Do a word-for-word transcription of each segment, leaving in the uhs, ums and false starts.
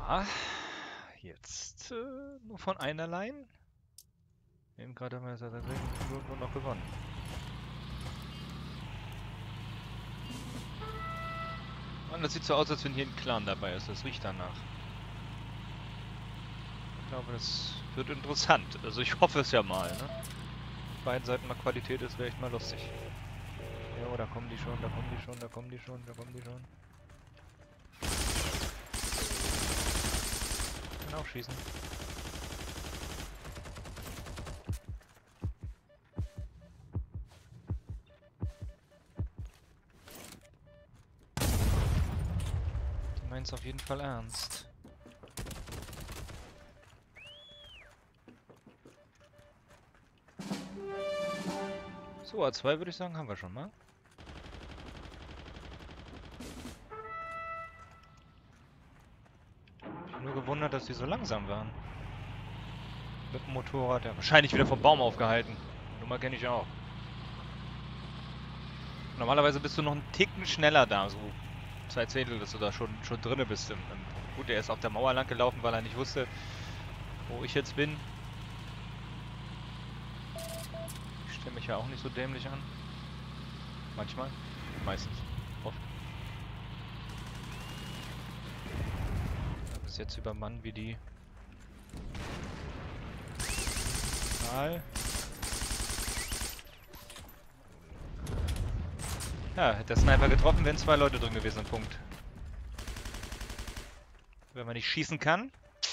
Ja, jetzt äh, nur von einer Line. Eben gerade haben wir seit sechs Minuten noch gewonnen. Und das sieht so aus, als wenn hier ein Clan dabei ist. Das riecht danach. Ich glaube, das wird interessant. Also ich hoffe es ja mal, ne? Auf beiden Seiten mal Qualität ist, wäre echt mal lustig. Ja, da kommen die schon, da kommen die schon, da kommen die schon, da kommen die schon. Kann auch schießen. Die meinen es auf jeden Fall ernst. So, A zwei würde ich sagen, haben wir schon mal. Ich bin nur gewundert, dass die so langsam waren. Mit dem Motorrad, ja. Wahrscheinlich wieder vom Baum aufgehalten. Die Nummer kenne ich auch. Normalerweise bist du noch einen Ticken schneller da, so zwei Zehntel, dass du da schon, schon drinne bist. Im, im Gut, er ist auf der Mauer lang gelaufen, weil er nicht wusste, wo ich jetzt bin. Ich stelle mich ja auch nicht so dämlich an. Manchmal. Meistens. Oft. Bis jetzt übermannt wie die Mal. Ja, hätte der Sniper getroffen, wären zwei Leute drin gewesen, ein Punkt. Wenn man nicht schießen kann.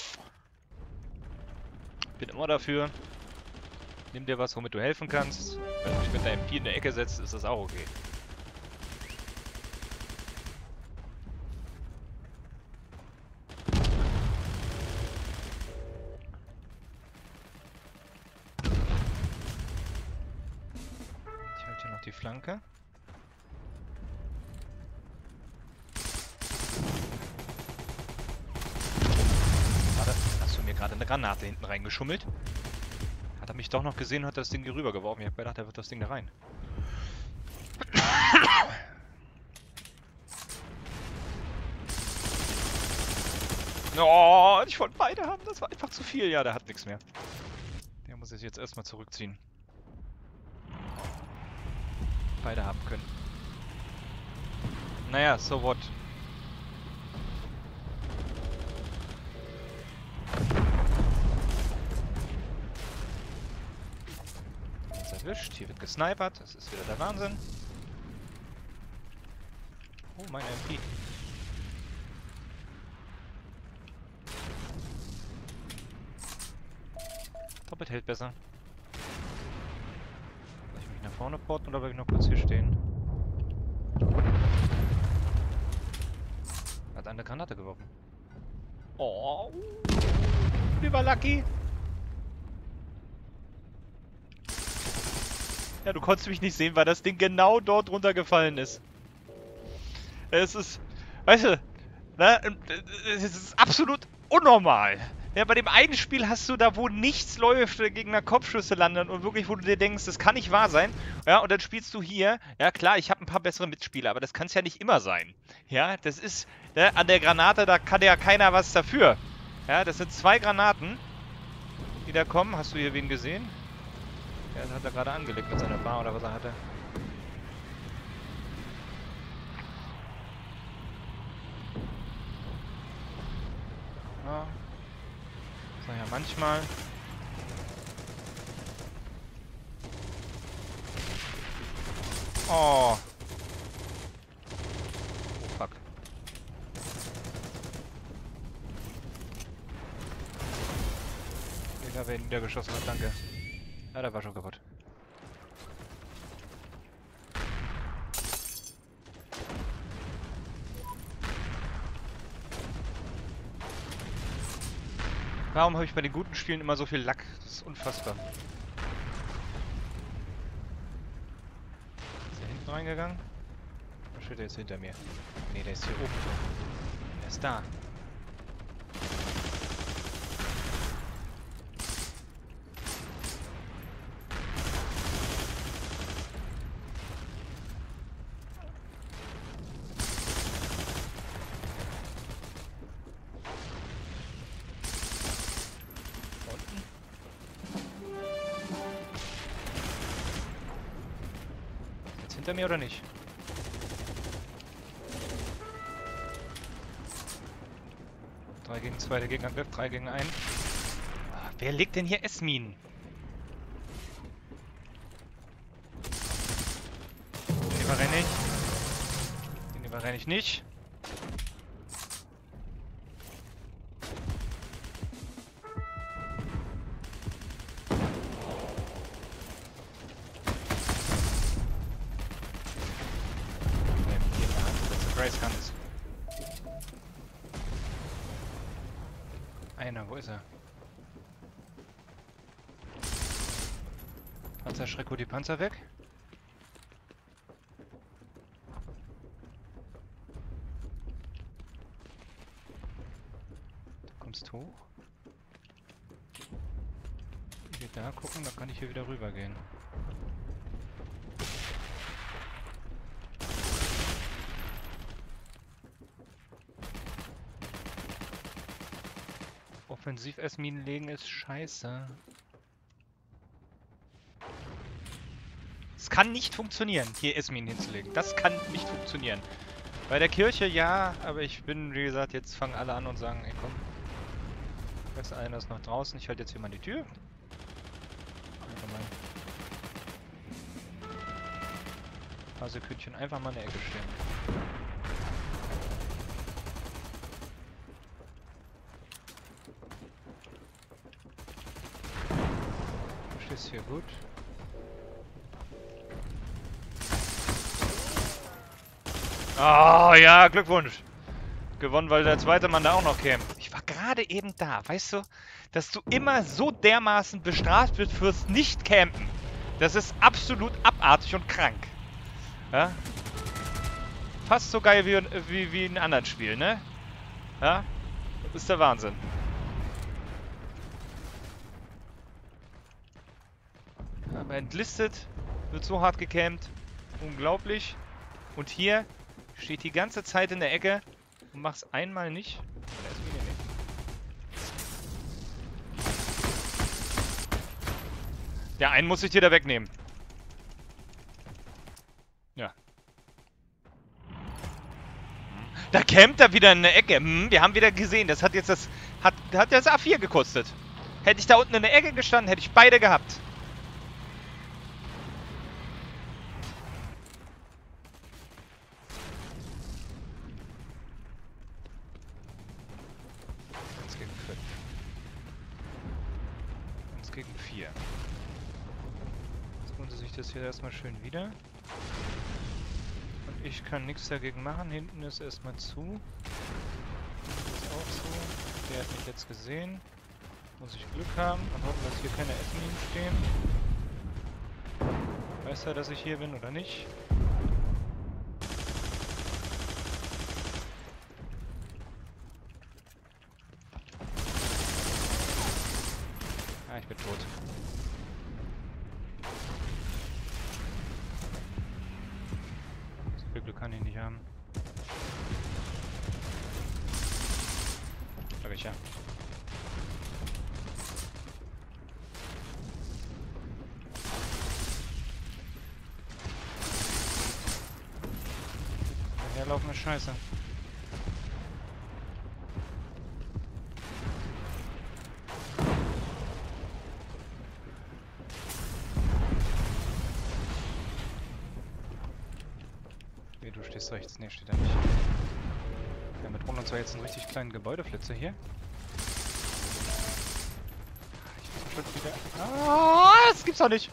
Bin immer dafür. Nimm dir was, womit du helfen kannst. Wenn du dich mit der M P in der Ecke setzt, ist das auch okay. Ich halte hier noch die Flanke. Hast du mir gerade eine Granate hinten reingeschummelt? Hat er mich doch noch gesehen und hat das Ding hier rübergeworfen. Ich habe gedacht, er wird das Ding da rein. Oh, ich wollte beide haben. Das war einfach zu viel. Ja, der hat nichts mehr. Der muss sich jetzt erstmal zurückziehen. Beide haben können. Naja, so what. Jetzt erwischt. Hier wird gesnipert. Das ist wieder der Wahnsinn. Oh, meine M P. Doppelt hält besser. Soll ich mich nach vorne porten oder will ich noch kurz hier stehen? Hat eine Granate geworfen. Oh, lieber Lucky. Ja, du konntest mich nicht sehen, weil das Ding genau dort runtergefallen ist. Es ist, weißt du, ne, es ist absolut unnormal. Ja, bei dem einen Spiel hast du da, wo nichts läuft, der Gegner Kopfschüsse landet und wirklich, wo du dir denkst, das kann nicht wahr sein. Ja, und dann spielst du hier, ja klar, ich habe ein paar bessere Mitspieler, aber das kann es ja nicht immer sein. Ja, das ist, ne, an der Granate, da kann ja keiner was dafür. Ja, das sind zwei Granaten, die da kommen. Hast du hier wen gesehen? Ja, das hat er gerade angelegt mit seiner Bar oder was er hatte. Ja. So, ja, manchmal. Oh. Oh, fuck. Ich habe ihn niedergeschossen, danke. Ja, der war schon kaputt. Warum habe ich bei den guten Spielen immer so viel Lack? Das ist unfassbar. Ist er hinten reingegangen? Oder steht er jetzt hinter mir? Ne, der ist hier oben. Der ist da. Hinter mir oder nicht? drei gegen zwei, der Gegner wirft drei gegen einen. Ah, wer legt denn hier S-Minen? Den überrenne ich. Den überrenne ich nicht. Grace ist. Einer, wo ist er? Panzer, Schrecko die Panzer weg. Du kommst hoch. Ich will da gucken, dann kann ich hier wieder rüber gehen. Offensiv-S-Minen legen ist scheiße. Es kann nicht funktionieren, hier S-Minen hinzulegen. Das kann nicht funktionieren. Bei der Kirche ja, aber ich bin, wie gesagt, jetzt fangen alle an und sagen, ey komm, besser einer ist noch draußen. Ich halte jetzt hier mal die Tür. Einfach mal ein paar Sekündchen einfach mal in der Ecke stehen. Ist hier gut. Oh ja, Glückwunsch. Gewonnen, weil der zweite Mann da auch noch käme. Ich war gerade eben da, weißt du, dass du immer so dermaßen bestraft wirst fürs Nicht-Campen. Das ist absolut abartig und krank. Ja? Fast so geil wie, wie, wie in anderen Spielen, ne? Ja? Das ist der Wahnsinn. Aber entlistet, wird so hart gecampt. Unglaublich. Und hier steht die ganze Zeit in der Ecke und mach's einmal nicht. Der einen muss ich dir da wegnehmen. Ja. Da campt er wieder in der Ecke. Hm, wir haben wieder gesehen, das hat jetzt das. Hat, hat das A vier gekostet. Hätte ich da unten in der Ecke gestanden, hätte ich beide gehabt. Gegen vier. Jetzt holen sie sich das hier erstmal schön wieder. Und ich kann nichts dagegen machen. Hinten ist erstmal zu. Das ist auch so. Der hat mich jetzt gesehen. Muss ich Glück haben und hoffen, dass hier keine S-Minen stehen. Weiß er, dass ich hier bin oder nicht? Ah, ich bin tot. So viel Glück kann ich nicht haben. Sag ich ja. Daherlaufen ist scheiße. Du stehst rechts, ne, steht er nicht. Wir haben mit Ron und zwar jetzt einen richtig kleinen Gebäudeflitzer hier. Ich muss schon wieder. Ah, das gibt's doch nicht!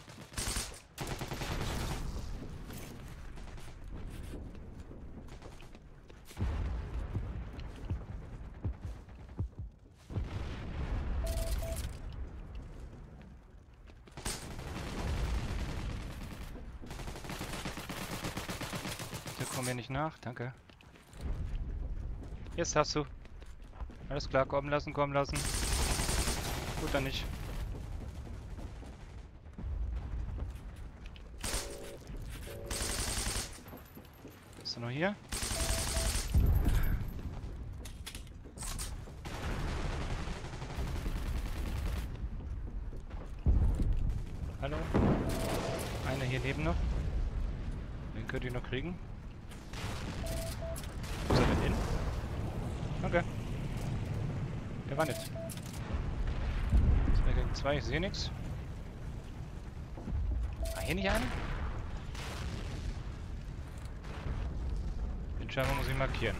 Komm mir nicht nach, danke. Jetzt hast du. Alles klar, kommen lassen, kommen lassen. Gut, dann nicht. Bist du noch hier? Hallo? Einer hier neben noch. könnte ich noch kriegen. Wo ist er denn hin? Okay. Der war nicht. zwei gegen zwei, ich sehe nichts. War hier nicht einer? Den scheinbar muss ich markieren.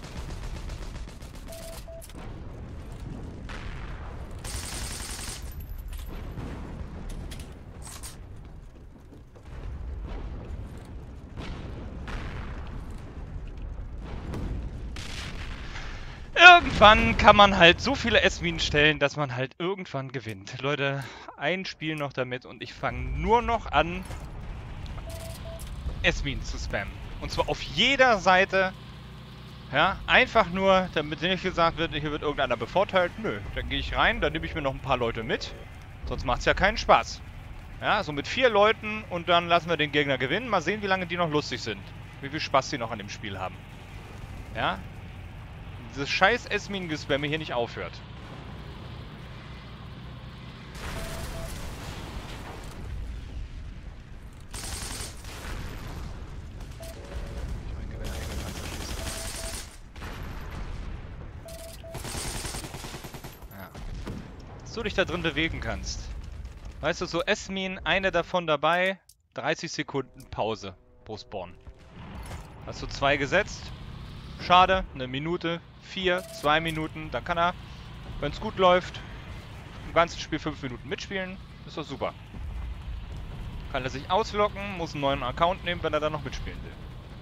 Irgendwann kann man halt so viele S-Minen stellen, dass man halt irgendwann gewinnt. Leute, ein Spiel noch damit und ich fange nur noch an, S-Minen zu spammen. Und zwar auf jeder Seite. Ja, einfach nur, damit nicht gesagt wird, hier wird irgendeiner bevorteilt. Nö, dann gehe ich rein, dann nehme ich mir noch ein paar Leute mit. Sonst macht es ja keinen Spaß. Ja, so mit vier Leuten und dann lassen wir den Gegner gewinnen. Mal sehen, wie lange die noch lustig sind. Wie viel Spaß die noch an dem Spiel haben. Ja. Dieses scheiß S-Minen-Gespamme hier nicht aufhört. Ja. Dass du dich da drin bewegen kannst. Weißt du, so S-Minen, eine davon dabei, dreißig Sekunden Pause pro Spawn. Hast du zwei gesetzt? Schade, eine Minute, vier, zwei Minuten, dann kann er, wenn es gut läuft, im ganzen Spiel fünf Minuten mitspielen, ist doch super. Kann er sich ausloggen, muss einen neuen Account nehmen, wenn er dann noch mitspielen will.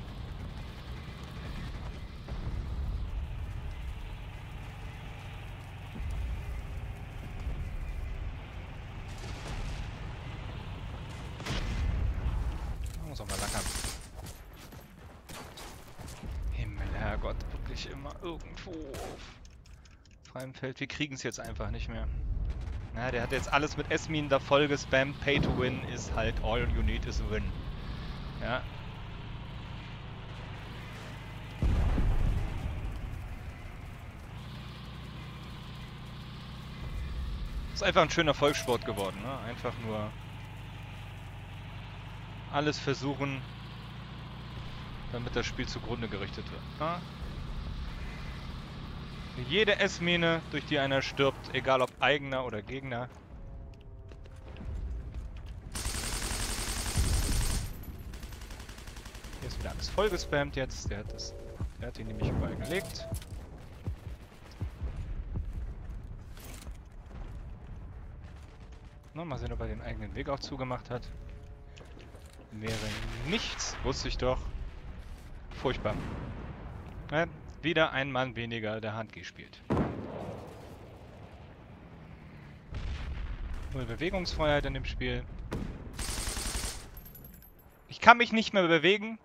Muss auch mal lackern. Himmel, Herrgott, wirklich immer irgendwo auf freiem Feld. Wir kriegen es jetzt einfach nicht mehr. Ja, der hat jetzt alles mit S-Minen da voll gespammt. Pay to win ist halt all you need is a win. Ja. Ist einfach ein schöner Volkssport geworden, ne? Einfach nur alles versuchen, damit das Spiel zugrunde gerichtet wird. Ja? Jede S-Mine, durch die einer stirbt, egal ob eigener oder Gegner. Hier ist wieder alles voll gespammt jetzt. Der hat, das, der hat ihn nämlich überall gelegt. Na, mal sehen, ob er den eigenen Weg auch zugemacht hat. Wäre nichts, wusste ich doch. Furchtbar. Ja, wieder ein Mann weniger der Hand gespielt. Null Bewegungsfreiheit in dem Spiel. Ich kann mich nicht mehr bewegen.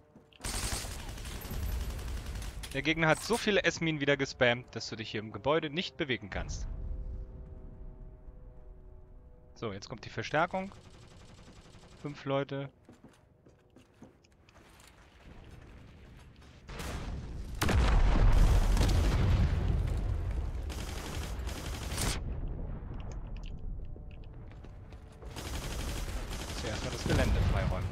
Der Gegner hat so viele S-Minen wieder gespammt, dass du dich hier im Gebäude nicht bewegen kannst. So, jetzt kommt die Verstärkung. Fünf Leute. Zuerst mal das Gelände freiräumen.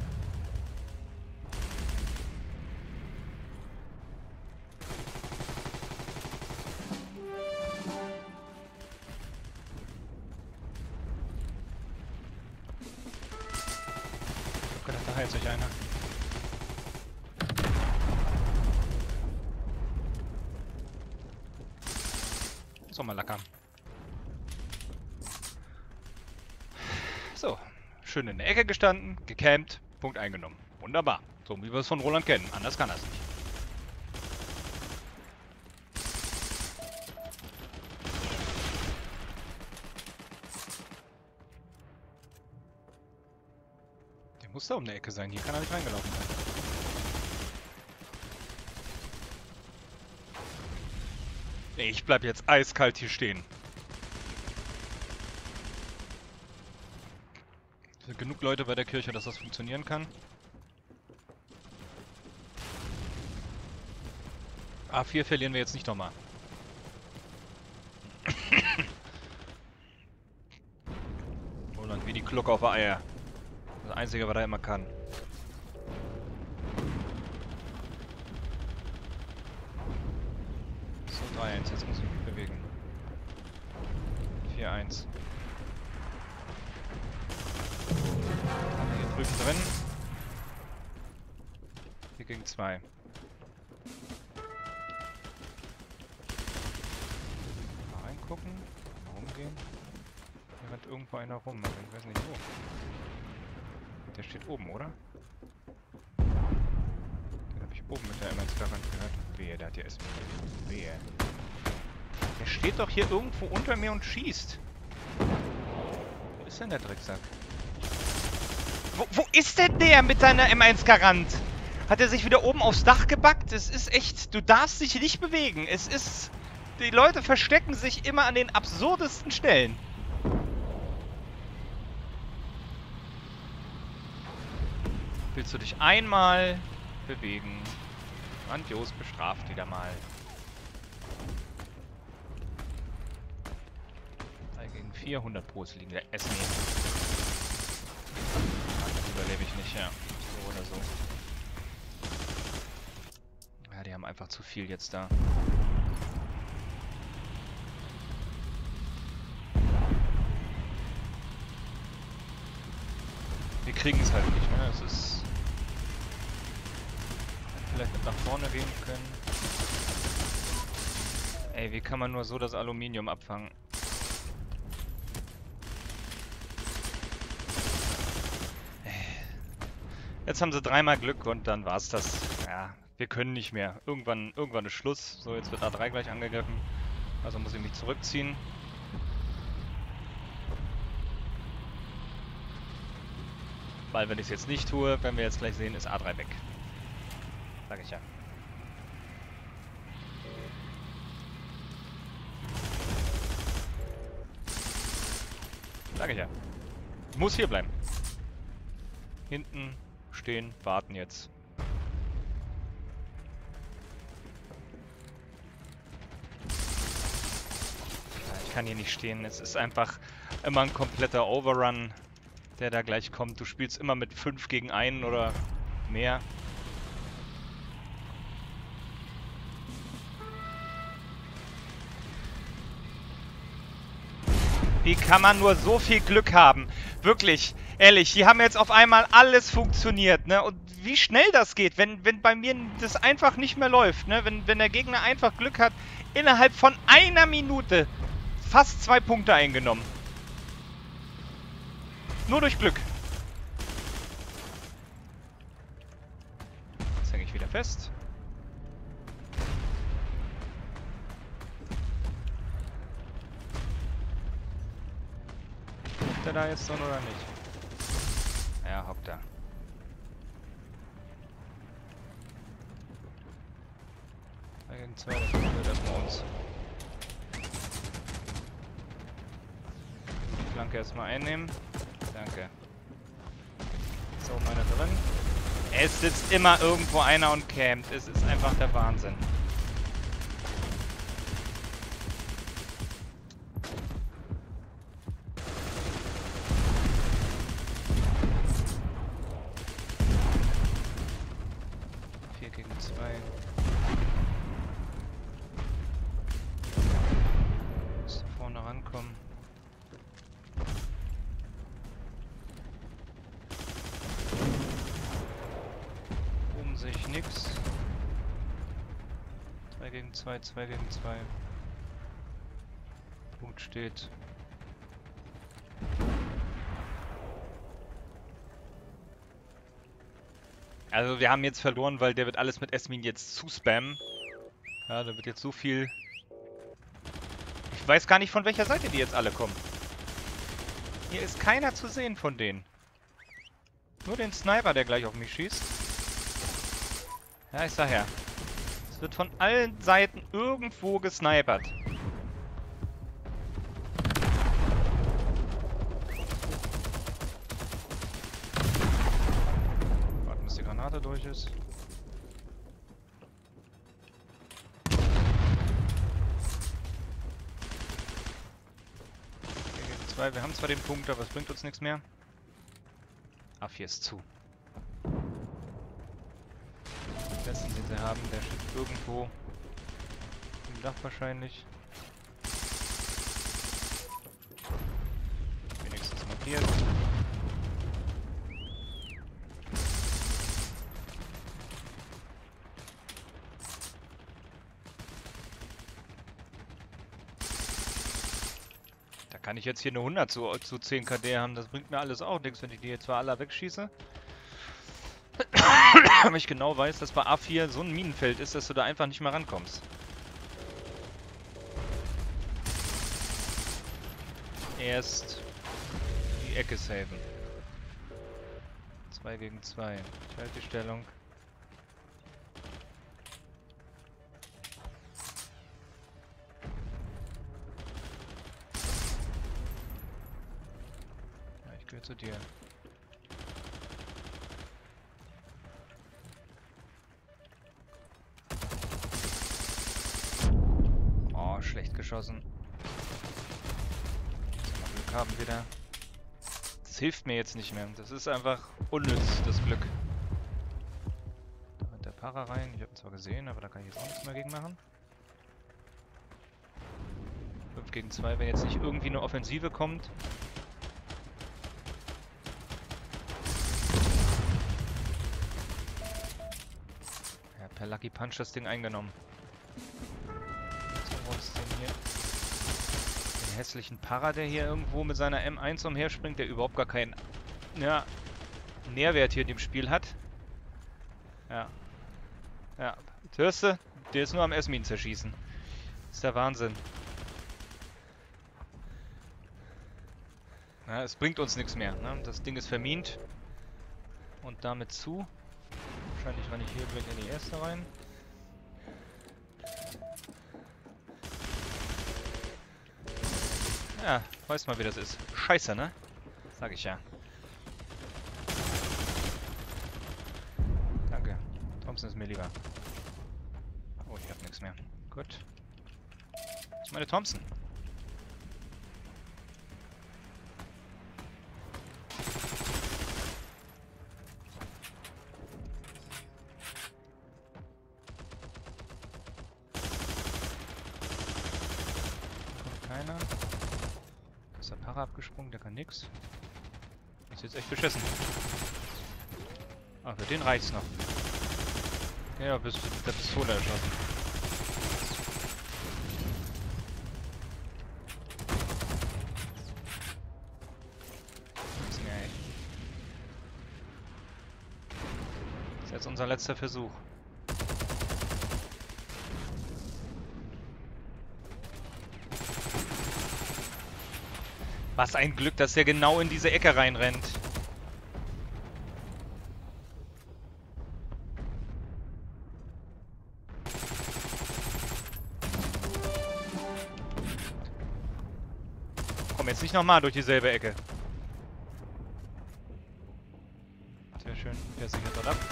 Da heilt sich einer. So, mal lackern. So, schön in der Ecke gestanden, gecampt, Punkt eingenommen. Wunderbar. So wie wir es von Roland kennen. Anders kann er es nicht. Muss da um die Ecke sein. Hier kann er nicht reingelaufen sein. Ich bleib jetzt eiskalt hier stehen. Es sind genug Leute bei der Kirche, dass das funktionieren kann. A vier verlieren wir jetzt nicht nochmal. Roland wie die Glucke auf der Eier. Das Einzige, was er immer kann. drei eins, jetzt muss ich mich bewegen. vier eins. Haben wir hier drüben drin. vier gegen zwei. Mal reingucken. Mal rumgehen. Hier rennt irgendwo einer rum, aber ich weiß nicht wo. Der steht oben, oder? Den habe ich oben mit der M eins Garant gehört. Wehe, der hat hier erstmal. Wehe. Der steht doch hier irgendwo unter mir und schießt. Wo ist denn der Drecksack? Wo, wo ist denn der mit seiner M eins Garant? Hat er sich wieder oben aufs Dach gebackt? Es ist echt... Du darfst dich nicht bewegen. Es ist... Die Leute verstecken sich immer an den absurdesten Stellen. Willst du dich einmal bewegen? Grandios bestraft wieder mal. drei gegen vier, hundert Pro liegen der Essen. Das überlebe ich nicht, ja. So oder so. Ja, die haben einfach zu viel jetzt da. Wir kriegen es halt nicht, ne? Es ist... Vielleicht mit nach vorne gehen können. Ey, wie kann man nur so das Aluminium abfangen? Jetzt haben sie dreimal Glück und dann war's das. Ja, wir können nicht mehr. Irgendwann, irgendwann ist Schluss. So, jetzt wird A drei gleich angegriffen. Also muss ich mich zurückziehen. Weil wenn ich es jetzt nicht tue, wenn wir jetzt gleich sehen, ist A drei weg. Sag ich ja. Sag ich ja. Muss hier bleiben. Hinten stehen, warten jetzt. Ich kann hier nicht stehen. Es ist einfach immer ein kompletter Overrun, der da gleich kommt. Du spielst immer mit fünf gegen einen oder mehr. Wie kann man nur so viel Glück haben? Wirklich, ehrlich, hier haben jetzt auf einmal alles funktioniert, ne? Und wie schnell das geht, wenn, wenn bei mir das einfach nicht mehr läuft, ne? Wenn, wenn der Gegner einfach Glück hat, innerhalb von einer Minute fast zwei Punkte eingenommen. Nur durch Glück. Jetzt hänge ich wieder fest. Hockt er da jetzt dann oder nicht? Ja, hockt er. drei gegen zwei, das wird erstmal uns. Die Flanke erstmal einnehmen. Danke. So, meine drin. Es sitzt immer irgendwo einer und campt. Es ist einfach der Wahnsinn. vier gegen zwei. Muss vorne rankommen. Oben sehe ich nichts. drei gegen zwei, zwei gegen zwei. Punkt steht. Also wir haben jetzt verloren, weil der wird alles mit Esmin jetzt zuspammen. Ja, da wird jetzt so viel... Ich weiß gar nicht, von welcher Seite die jetzt alle kommen. Hier ist keiner zu sehen von denen. Nur den Sniper, der gleich auf mich schießt. Ja, ich sag ja. Es wird von allen Seiten irgendwo gesnipert. Warten, bis die Granate durch ist. Zwei. Wir haben zwar den Punkt, aber es bringt uns nichts mehr. A vier ist zu. Den letzten, den sie haben, der steht irgendwo im Dach wahrscheinlich. Wenigstens markiert. Da kann ich jetzt hier eine hundert zu, zu zehn K D haben. Das bringt mir alles auch nichts, wenn ich die jetzt zwar alle wegschieße. Aber ich genau weiß, dass bei A vier so ein Minenfeld ist, dass du da einfach nicht mehr rankommst. Erst die Ecke saven. zwei gegen zwei. Ich halte die Stellung. Ja, ich gehöre zu dir. Oh, schlecht geschossen. Glück haben wieder. Das hilft mir jetzt nicht mehr. Das ist einfach unnütz, das Glück. Da rennt der Para rein. Ich habe ihn zwar gesehen, aber da kann ich jetzt auch nichts mehr gegen machen. fünf gegen zwei, wenn jetzt nicht irgendwie eine Offensive kommt. Ja, per Lucky Punch das Ding eingenommen. So, wo ist denn hier? Den hässlichen Para, der hier irgendwo mit seiner M eins umherspringt, der überhaupt gar keinen, ja, Nährwert hier in dem Spiel hat. Ja. Ja. Hörst du? Der ist nur am Esmin zerschießen. Das ist der Wahnsinn. Ja, es bringt uns nichts mehr. Ne? Das Ding ist vermint. Und damit zu. Wahrscheinlich renne ich hier gleich in die erste rein. Ja, weiß mal, wie das ist. Scheiße, ne? Sag ich ja. Danke. Thompson ist mir lieber. Oh, ich hab nichts mehr. Gut. Das ist meine Thompson. Kommt keiner. Da ist der Para abgesprungen, der kann nix. Das ist jetzt echt beschissen. Ah, für den reicht's noch. Ja, bis mit der Pistole erschossen. Das ist jetzt unser letzter Versuch. Was ein Glück, dass er genau in diese Ecke reinrennt. Komm jetzt nicht nochmal durch dieselbe Ecke. Sehr schön. Der sich jetzt dort ab.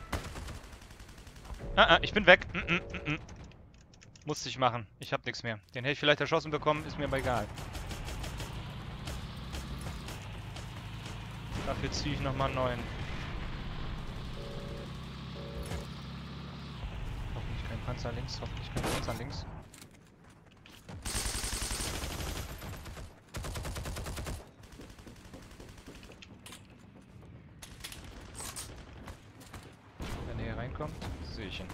Ah, ah, ich bin weg. Mm -mm, mm -mm. Musste ich machen. Ich hab nichts mehr. Den hätte ich vielleicht erschossen bekommen, ist mir aber egal. Dafür ziehe ich nochmal einen neuen. Hoffentlich kein Panzer links, hoffentlich kein Panzer links. Wenn er hier reinkommt, sehe ich ihn.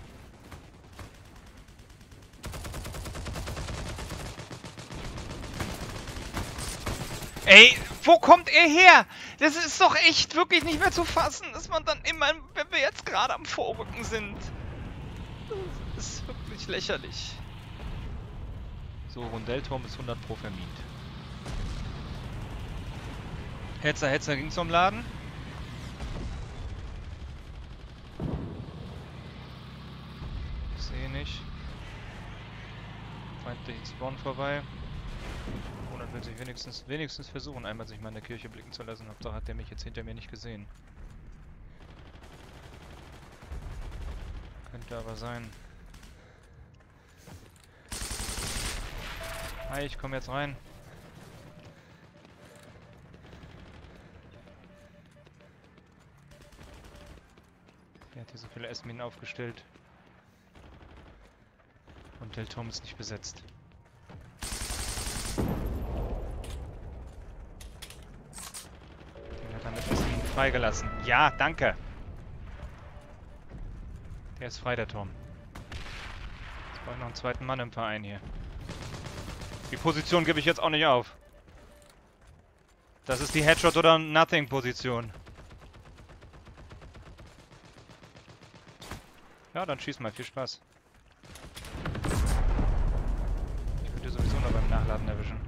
Ey, wo kommt er her? Das ist doch echt wirklich nicht mehr zu fassen, dass man dann immer, wenn wir jetzt gerade am Vorrücken sind. Das ist wirklich lächerlich. So, Rundellturm ist hundert Pro vermint. Hetzer, Hetzer ging zum Laden. Ich sehe nicht. Feindlichen Spawn vorbei. Monat will sich wenigstens, wenigstens versuchen, einmal sich mal in der Kirche blicken zu lassen. Hauptsache hat der mich jetzt hinter mir nicht gesehen. Könnte aber sein. Hi, ich komme jetzt rein. Er hat hier so viele Esminen aufgestellt. Und Hotelturm ist nicht besetzt. Der hat damit Esmin freigelassen. Ja, danke. Der ist frei, der Turm. Jetzt brauche ich noch einen zweiten Mann im Verein hier. Die Position gebe ich jetzt auch nicht auf. Das ist die Headshot- oder Nothing-Position. Ja, dann schieß mal. Viel Spaß. Ich würde sowieso noch beim Nachladen erwischen.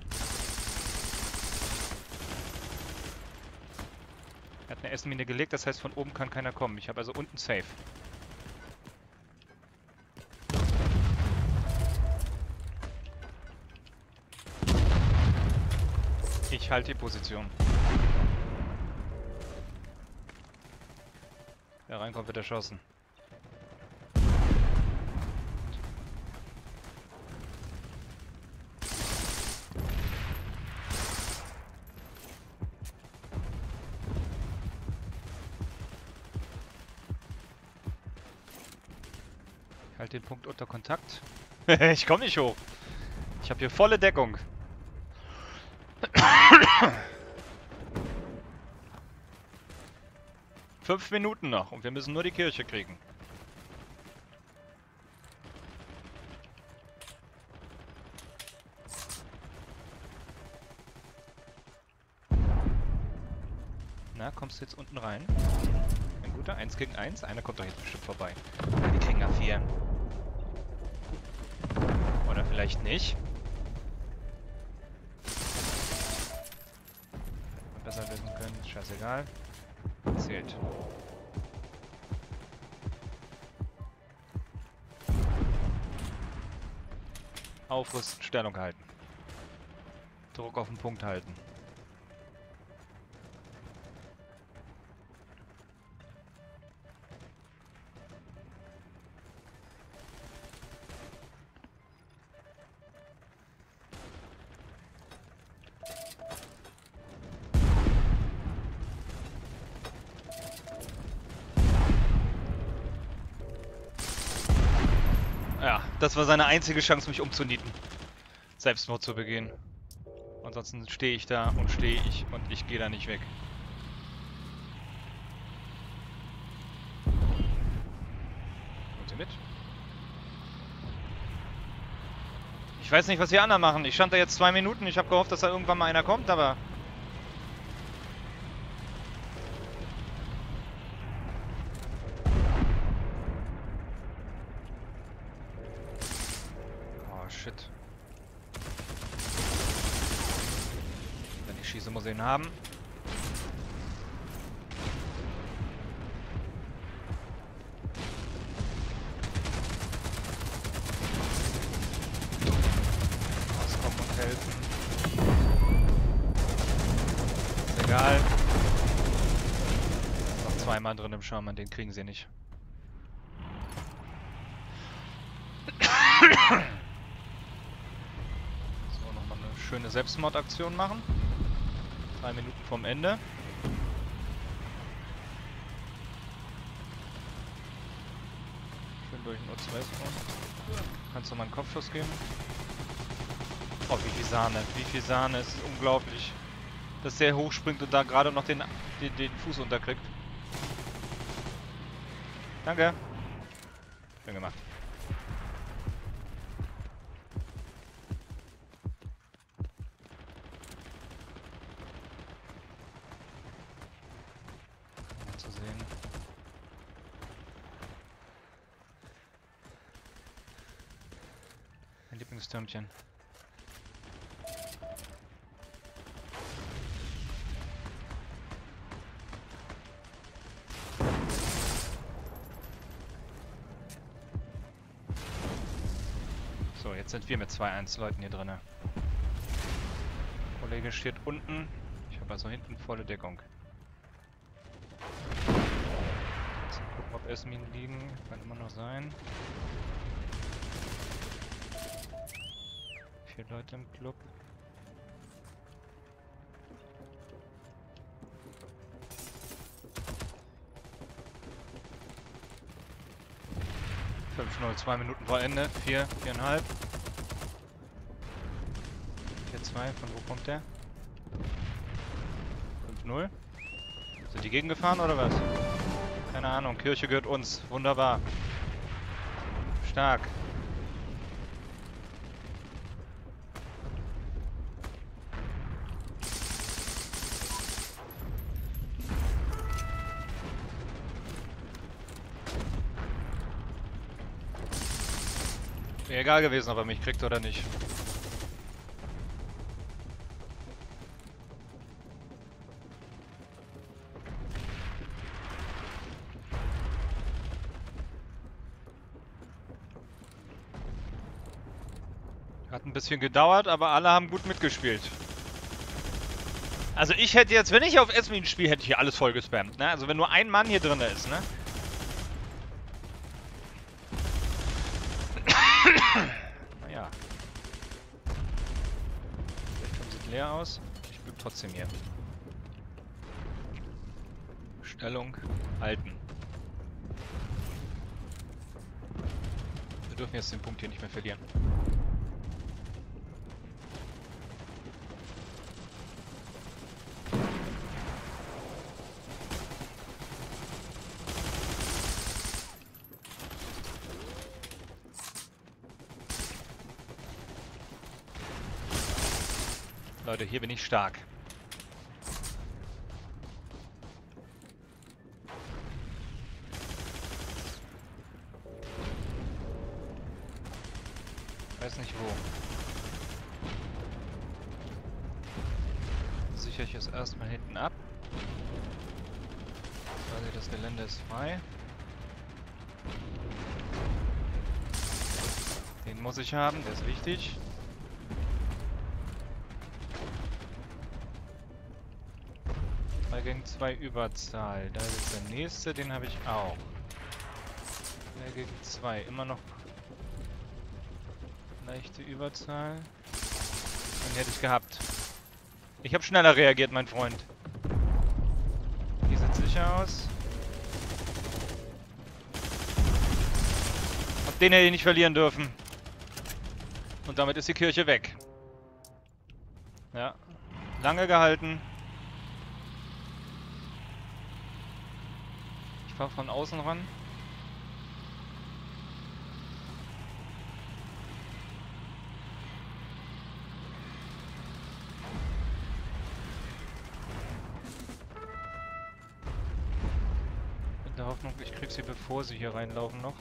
Er hat eine Essenmine gelegt, das heißt von oben kann keiner kommen. Ich habe also unten safe. Ich halte die Position. Wer reinkommt, wird erschossen. Ich halte den Punkt unter Kontakt. Ich komme nicht hoch. Ich habe hier volle Deckung. Fünf Minuten noch und wir müssen nur die Kirche kriegen. Na, kommst du jetzt unten rein? Ein guter, eins gegen eins. Einer kommt doch jetzt bestimmt vorbei. Die kriegen nach vier. Oder vielleicht nicht. Besser lösen können, ist scheißegal. Zählt. Aufrüsten, Stellung halten. Druck auf den Punkt halten. Ja, das war seine einzige Chance, mich umzunieten. Selbstmord zu begehen. Ansonsten stehe ich da und stehe ich und ich gehe da nicht weg. Kommt ihr mit? Ich weiß nicht, was die anderen machen. Ich stand da jetzt zwei Minuten. Ich habe gehofft, dass da irgendwann mal einer kommt, aber... Oh, shit. Wenn ich schieße, muss ich ihn haben. Rauskommen und helfen. Ist egal. Noch zwei Mann drin im Schaumann, den kriegen sie nicht. So, nochmal eine schöne Selbstmordaktion machen. Drei Minuten vorm Ende. Schön durch den O zwei Spawn. Kannst du mal einen Kopfschuss geben? Oh, wie viel Sahne. Wie viel Sahne. Es ist unglaublich. Dass der hochspringt und da gerade noch den, den, den Fuß unterkriegt. Danke. Schön gemacht. Zu sehen. Mein Lieblingstürmchen. So, jetzt sind wir mit zwei eins Leuten hier drin. Der Kollege steht unten. Ich habe also hinten volle Deckung. Jetzt gucken, ob Esminen liegen. Kann immer noch sein. Vier Leute im Club. Fünf fünf null, zwei Minuten vor Ende. vier, viereinhalb. vier zwei, von wo kommt der? fünf null. Sind die gegengefahren oder was? Keine Ahnung, Kirche gehört uns. Wunderbar. Stark. Wäre egal gewesen, ob er mich kriegt oder nicht. Hat ein bisschen gedauert, aber alle haben gut mitgespielt. Also ich hätte jetzt, wenn ich auf Esmin spiele, hätte ich hier alles voll gespammt, ne? Also wenn nur ein Mann hier drin ist, ne? Naja. Der sieht leer aus. Ich bleib trotzdem hier. Stellung halten. Wir dürfen jetzt den Punkt hier nicht mehr verlieren. Leute, hier bin ich stark. Weiß nicht wo. Sichere ich es erstmal hinten ab. Quasi das Gelände ist frei. Den muss ich haben, der ist wichtig. drei gegen zwei Überzahl. Da ist der nächste, den habe ich auch. drei gegen zwei, immer noch leichte Überzahl. Den hätte ich gehabt. Ich habe schneller reagiert, mein Freund. Die sieht sicher aus. Hab den hätte ich nicht verlieren dürfen. Und damit ist die Kirche weg. Ja. Lange gehalten. Ich fahre von außen ran. Mit der Hoffnung, ich krieg sie, bevor sie hier reinlaufen noch.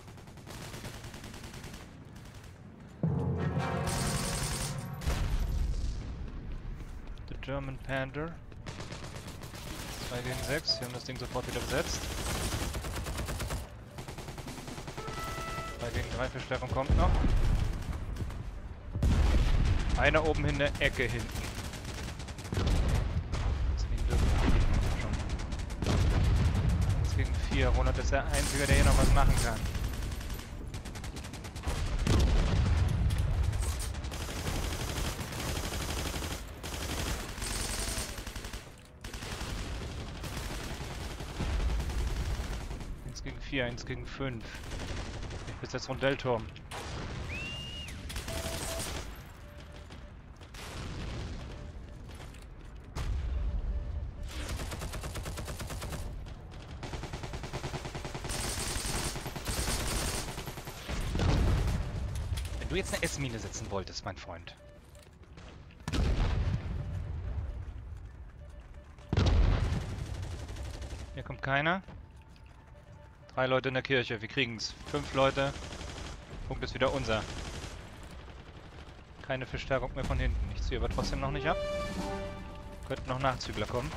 The German Panther. zwei gegen sechs, sie haben das Ding sofort wieder besetzt. drei gegen drei, Verstärkung kommt noch. Einer oben in der Ecke hinten. eins gegen vier, Ronald ist der Einzige, der hier noch was machen kann. eins gegen vier, eins gegen fünf. Ich besetze Rondellturm. Wenn du jetzt eine S-Mine setzen wolltest, mein Freund. Hier kommt keiner. Drei Leute in der Kirche, wir kriegen's. Fünf Leute. Punkt ist wieder unser. Keine Verstärkung mehr von hinten. Ich ziehe aber trotzdem noch nicht ab. Könnten noch Nachzügler kommen.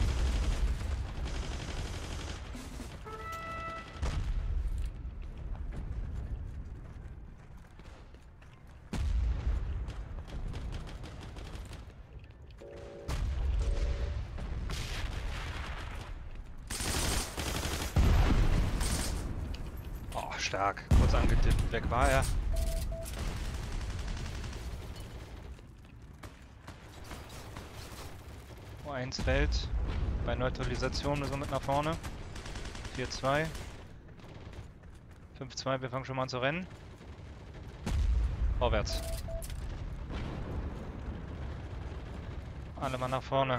Stark. Kurz angetippt. Weg war er. U eins fällt. Bei Neutralisation müssen wir mit nach vorne. vier zwei. fünf zwei, wir fangen schon mal an zu rennen. Vorwärts. Alle mal nach vorne.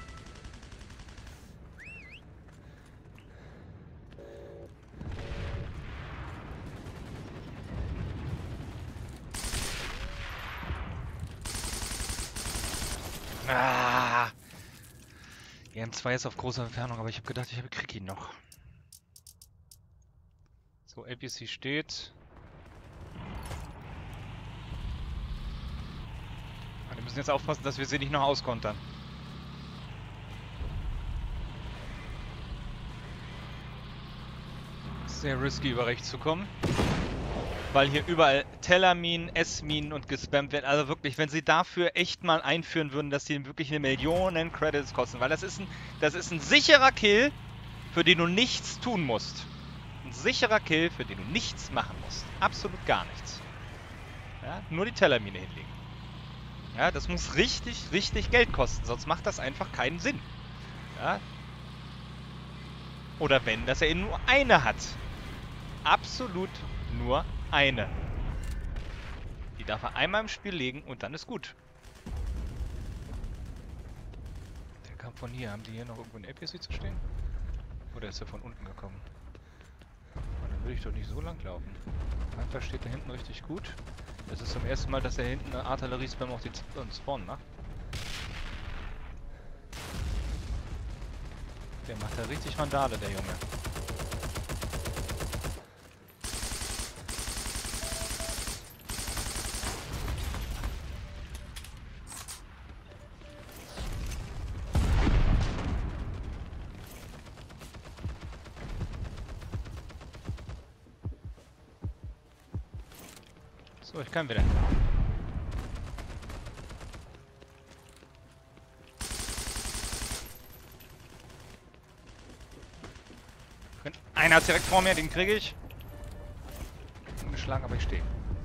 Ah! Die M zwei ist auf großer Entfernung, aber ich habe gedacht, ich krieg ihn noch. So, A P C steht. Wir müssen jetzt aufpassen, dass wir sie nicht noch auskontern. Sehr risky, über rechts zu kommen. Weil hier überall Tellerminen, S-Minen und gespammt werden. Also wirklich, wenn sie dafür echt mal einführen würden, dass die wirklich eine Millionen Credits kosten. Weil das ist ein, das ist ein sicherer Kill, für den du nichts tun musst. Ein sicherer Kill, für den du nichts machen musst. Absolut gar nichts. Ja, nur die Tellermine hinlegen. Ja, das muss richtig, richtig Geld kosten, sonst macht das einfach keinen Sinn. Ja? Oder wenn, dass er eben nur eine hat. Absolut nur eine. Die darf er einmal im Spiel legen und dann ist gut. Der kam von hier. Haben die hier noch irgendwo ein A P C zu stehen? Oder ist er von unten gekommen? Oh, dann würde ich doch nicht so lang laufen. Panther steht da hinten richtig gut. Das ist zum ersten Mal, dass er hinten eine Artillerie-Spam auf die Spawn macht. Der macht da richtig Randale, der Junge. So, ich kann wieder. Einer ist direkt vor mir, den kriege ich. Ungeschlagen, aber ich stehe.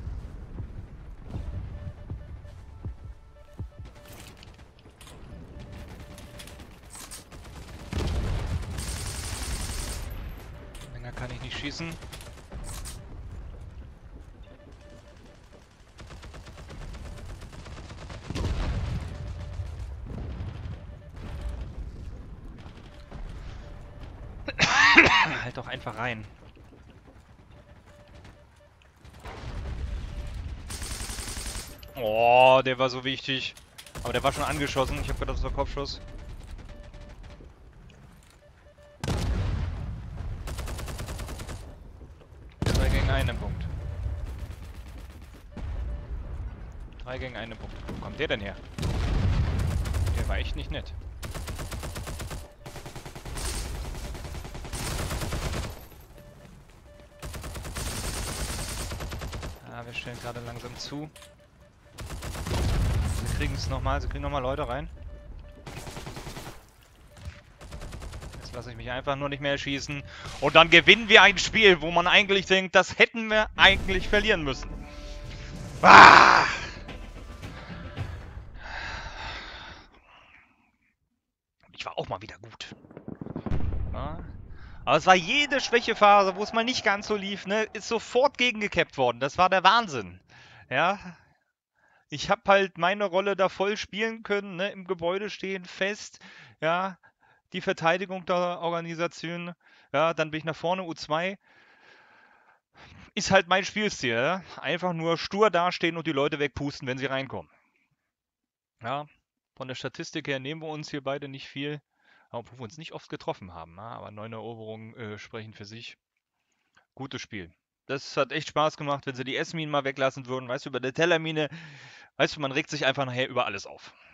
Länger kann ich nicht schießen. Halt doch einfach rein. Oh, der war so wichtig. Aber der war schon angeschossen. Ich habe gedacht, das war Kopfschuss. Drei gegen einen Punkt. Drei gegen einen Punkt. Wo kommt der denn her? Der war echt nicht nett. Ah, wir stellen gerade langsam zu. Sie kriegen es nochmal, sie kriegen nochmal Leute rein. Jetzt lasse ich mich einfach nur nicht mehr erschießen. Und dann gewinnen wir ein Spiel, wo man eigentlich denkt, das hätten wir eigentlich verlieren müssen. Ah! Ich war auch mal wieder gut. Ja. Aber es war jede Schwächephase, wo es mal nicht ganz so lief, ne, ist sofort gegengekappt worden. Das war der Wahnsinn. Ja. Ich habe halt meine Rolle da voll spielen können, ne, im Gebäude stehen, fest, ja, die Verteidigung der Organisation, ja, dann bin ich nach vorne, U zwei. Ist halt mein Spielstil, ja? Einfach nur stur dastehen und die Leute wegpusten, wenn sie reinkommen. Ja, von der Statistik her nehmen wir uns hier beide nicht viel, obwohl wir uns nicht oft getroffen haben, ja? Aber neun Eroberungen äh, sprechen für sich. Gutes Spiel. Das hat echt Spaß gemacht, wenn sie die S-Minen mal weglassen würden, weißt du, über der Tellermine, weißt du, man regt sich einfach nachher über alles auf.